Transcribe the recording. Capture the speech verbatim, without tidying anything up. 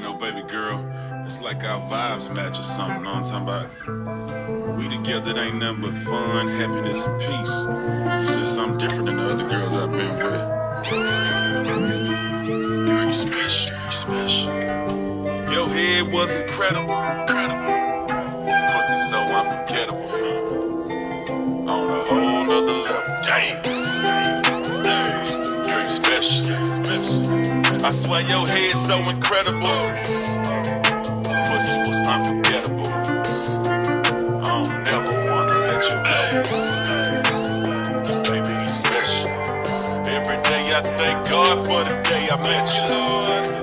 know, baby girl, it's like our vibes match or something, know what I'm talking about? We together, it ain't nothing but fun, happiness, and peace. It's just something different than the other girls I've been with. Girl, you special, you special. Your head was incredible, incredible. Pussy so unforgettable, huh? On a whole nother level, damn. Girl, you special, you special. I swear your head's so incredible. Pussy was unforgettable. I don't never wanna let you go. Baby, you special. Every day I thank God for the day I met you, Lord.